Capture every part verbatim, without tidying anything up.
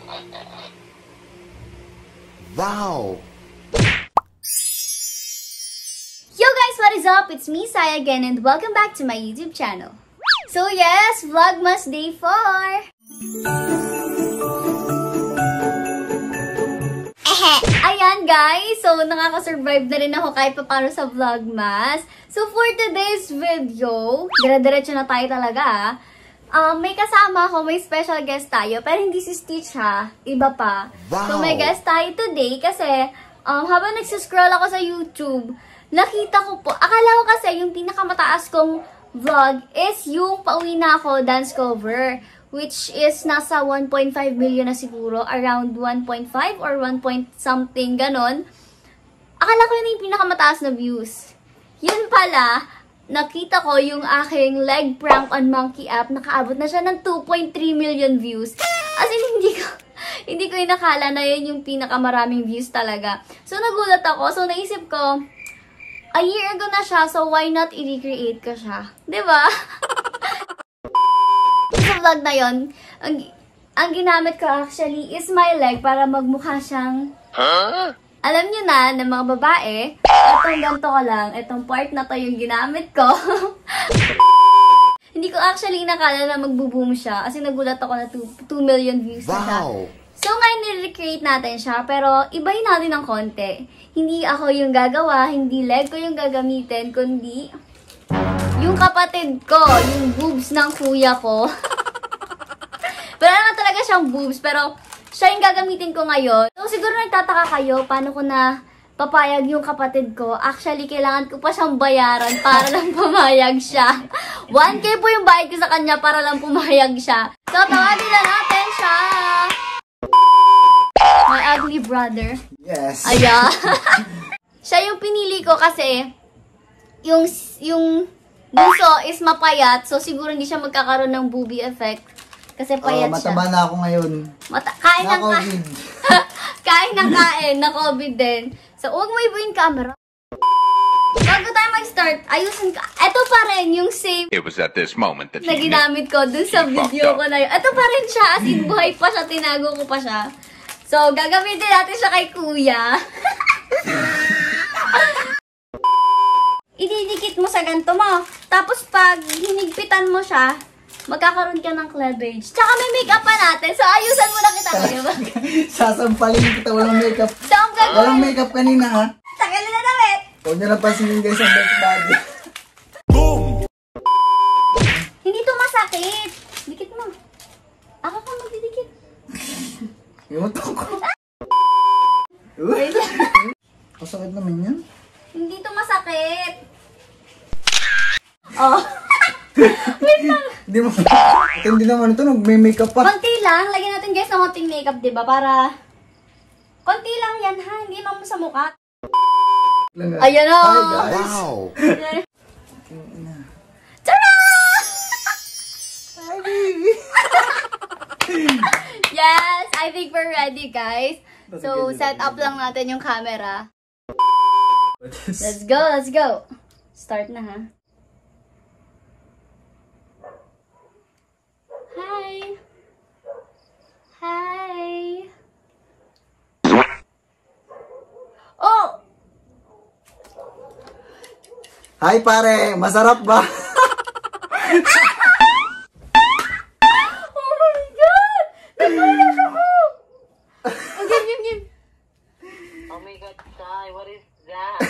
Wow! Yo guys, what is up? It's me, Sai again, and welcome back to my YouTube channel. So yes, Vlogmas Day four! Ayan guys, so nakaka-survive na rin ako kahit paano sa Vlogmas. So for today's video, dire-diretso na tayo talaga. Um, may kasama ako, may special guest tayo, pero hindi si Stitch ha, iba pa. Wow. So may guest tayo today kasi um, habang nagsiscroll ako sa YouTube, nakita ko po, akala ko kasi yung pinakamataas kong vlog is yung pauwi na ako dance cover, which is nasa one point five million na siguro, around one point five or one point something, ganon. Akala ko yun yung pinakamataas na views. Yun pala, nakita ko yung aking leg prank on Monkey App, nakaabot na siya ng two point three million views. As in, hindi ko, hindi ko inakala na yun yung pinakamaraming views talaga. So, nagulat ako. So, naisip ko, a year ago na siya, so why not i-recreate ko siya? Diba? Sa vlog na yun, ang, ang ginamit ko actually is my leg para magmukha siyang... Huh? Alam nyo na, ng mga babae, itong ganito ko lang, itong part na to yung ginamit ko. Hindi ko actually nakala na magbo-boom siya, kasi nagulat ako na two million views na siya. Wow. So ngayon nire-recreate natin siya, pero ibahin natin ng konti. Hindi ako yung gagawa, hindi leg ko yung gagamitin, kundi yung kapatid ko, yung boobs ng kuya ko. Pero na talaga siyang boobs, pero siya yung gagamitin ko ngayon. So, siguro nagtataka kayo, paano ko na papayag yung kapatid ko. Actually, kailangan ko pa siyang bayaran para lang pumayag siya. one K po yung bayad ko sa kanya para lang pumayag siya. So, tawagin na natin siya. My ugly brother. Yes. Aya. Siya yung pinili ko kasi yung, yung buso is mapayat. So, siguro hindi siya magkakaroon ng boobie effect. Kasi payat uh, siya. Mataba na ako ngayon. Mata kain na ng COVID. kain ng kain, na COVID din. So, huwag mo ibuin camera. Bago tayo mag-start, ayusin ka. Ito pa rin yung same It was at this moment that na ginamit ko dun sa video ko na yun. Ito pa rin siya, as in buhay pa siya, tinago ko pa siya. So, gagamitin natin siya kay kuya. Ididikit mo sa ganito mo. Tapos, pag hinigpitan mo siya, magkakaroon ka ng cleavage. Tsaka may makeup pa natin. So, ayusan mo na kita. Diba? Sasampalin kita, walang makeup. So, ang gagawin. Walang makeup kanina, ha? Tagalin na damit. Huwag nyo na pansinin guys ang best body. Boom! Hindi to masakit. Dikit mo. Ako ka magdidikit. Imuto ko. Uy! Kasakit naman yan. Hindi to masakit. Oh. Wait lang. Hindi mo. Hindi naman ito, nag-makeup pa. Konti lang. Lagyan natin guys ng konting makeup, diba? Para... Konti lang yan ha. Hindi naman mo sa mukha. Ayan o. Hi guys. Wow. Tara! Hi baby. Yes, I think we're ready guys. So, set up lang natin yung camera. Let's go, let's go. Start na ha. Hi. Hi. Oh! Hi pare, masarap ba? Oh my God! Nagpalas ako! Oh, game, game, game. Oh my God, Sai, what is that?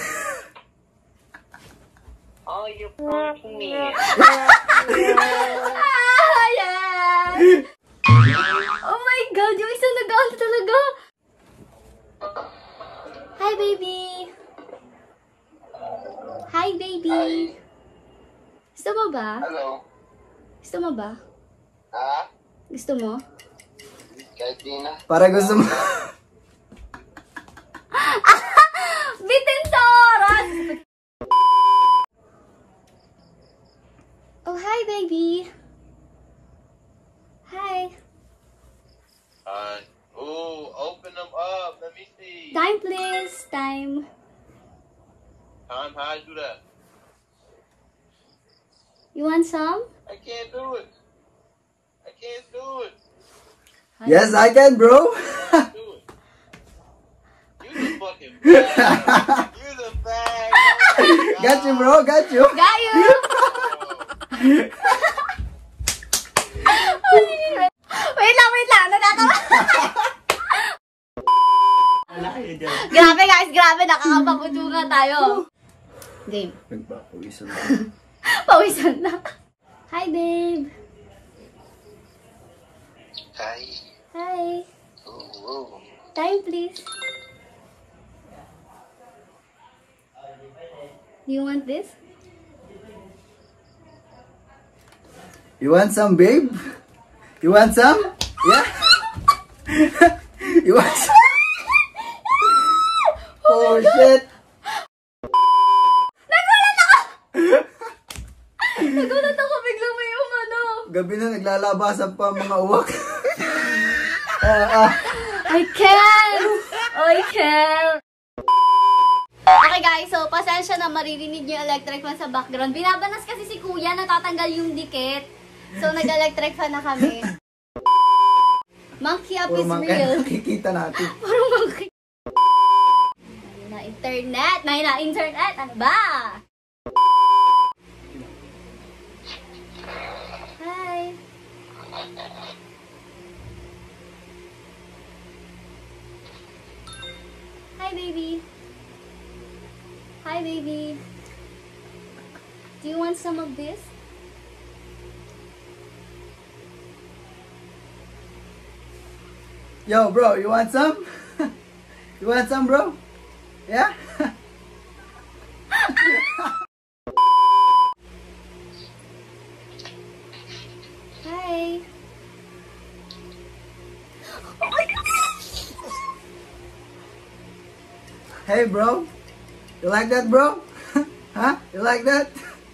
Oh, you're pranking me. Ah, yes! Oh my God, yung isang nag-out talaga. Hi, baby. Hi, baby. Gusto mo ba? Hello. Gusto mo ba? Ha? Gusto mo? Kahit di na. Para gusto mo. Bitin sa oras! Oh, hi, baby. Hi. Uh, ooh, open them up. Let me see. Time, please. Time. Time, how I do that? You want some? I can't do it. I can't do it. Yes, I can, bro. You the fucking bag. You the bag. Oh my Got you, God. bro. Got you. Got you! Wait lang, wait lang. Natatawa. Grabe guys, grabe. Nakakapagutungan tayo. Game. Nagpapawisan na. Pawisan na. Hi, babe. Hi. Hi. Oh, oh. Time, please. Do you want this? You want some, babe? You want some? Yeah? You want some? Oh, shit. Nagulat ako biglang may umano. Gabi na naglalabasan pa mga uwak. Ah, ah. I can't! I can't! Okay guys, so pasensya na maririnig niyo yung electric fan sa background. Binabanas kasi si kuya, natatanggal yung dikit. So nag-electric fan na kami. Monkey up Puro is mangka real. nakikita natin. Puro monkey. May na internet! May na internet! Ano ba? Hi! Hi, baby. Hi, baby. Do you want some of this? Yo, bro, you want some? You want some, bro? Yeah? Hi. Hey, bro. You like that, bro? Huh? You like that?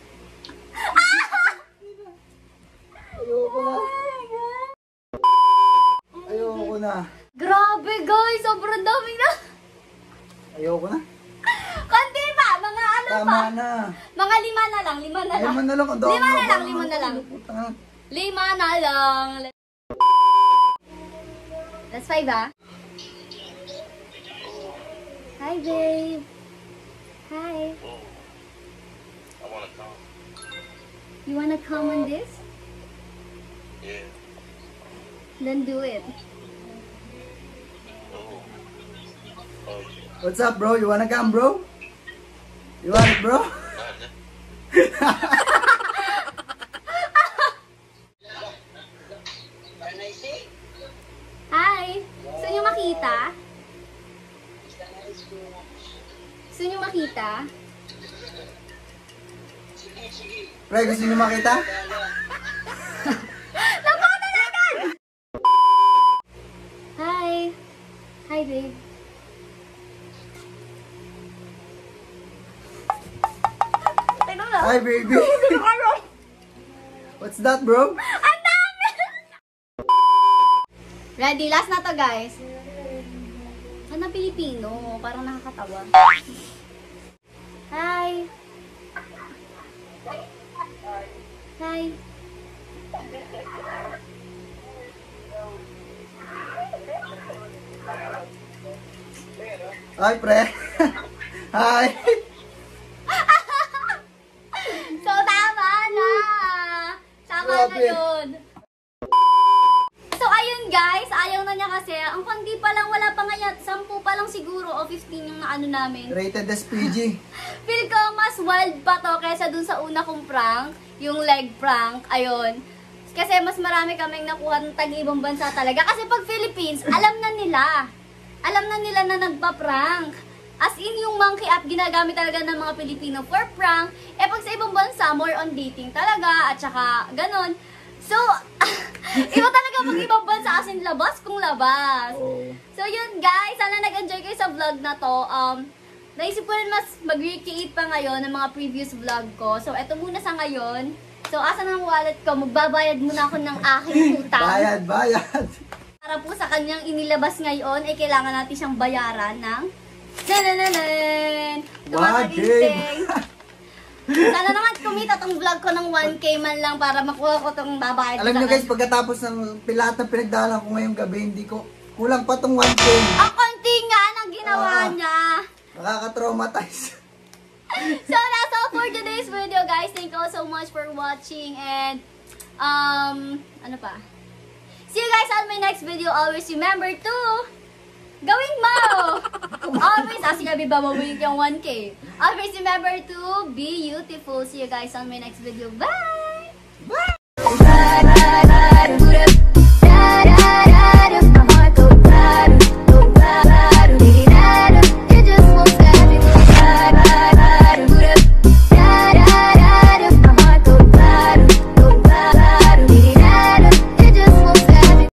Ayoko na. Ayoko na. Grabe guys, sobrang dami na. Ayoko na. Konti pa, mga ano pa. Tama na. Mga lima na lang, lima na lang. Lima na lang. Ang dami Lima na ba? lang, lima na lang. Puta. Lima na lang. That's five, ah. Hi, babe. Hi. I wanna come. You wanna come on this? Yeah. Then do it. Oh. Oh, yeah. What's up, bro? You wanna come, bro? You want it, bro? Hi. Gusto niyo makita? Gusto niyo makita? Pre, gusto niyo makita? Hi. Hi, babe. Tignan mo. Hi, baby. What's that, bro? Ang dami! Ready? Last na to, guys. Sana Pilipino. Parang nakakatawa. Hi. Hi. Hi, pre. Hi. So, tama na. Tama na Grabe. yun. So, ayun guys. Ayaw na niya kasi. Ang konti pa lang, wala pa nga yan. Sampu pa lang siguro o fifteen yung naano namin. Rated S P G. Feel ko mas wild pa to kaysa dun sa una kong prank. Yung leg prank. Ayun. Kasi mas marami kaming nakuha ng tag-ibang bansa talaga. Kasi pag Philippines, alam na nila. Alam na nila na nagpa-prank. As in, yung monkey app, ginagamit talaga ng mga Pilipino for prank. Eh, pag sa ibang bansa, more on dating talaga. At saka, ganon. So, iba talaga pag ibang bansa as in labas kung labas. Oh. So, yun guys. Sana nag-enjoy kayo sa vlog na to. Um, naisip ko rin mas mag-recreate pa ngayon ng mga previous vlog ko. So, eto muna sa ngayon. So, asan ang wallet ko? Magbabayad muna ako ng aking utang. Bayad, bayad. Para po sa kanyang inilabas ngayon, ay kailangan natin siyang bayaran ng nanananan! Wow, Tumatagising! Sana naman kumita tong vlog ko ng one K man lang para makuha ko tong babayad. Alam nyo guys, pagkatapos ng lahat ng pinagdaanan ko ngayong gabi, hindi ko, kulang pa tong one K. Ang konti nga ang ginawa Ah. niya. Nakaka-traumatize. So that's all for today's video, guys. Thank you all so much for watching and um ano pa? See you guys on my next video. Always remember to gawin mo. Always asking abi ba mabalik yung one K. Always remember to be beautiful. See you guys on my next video. Bye. Bye!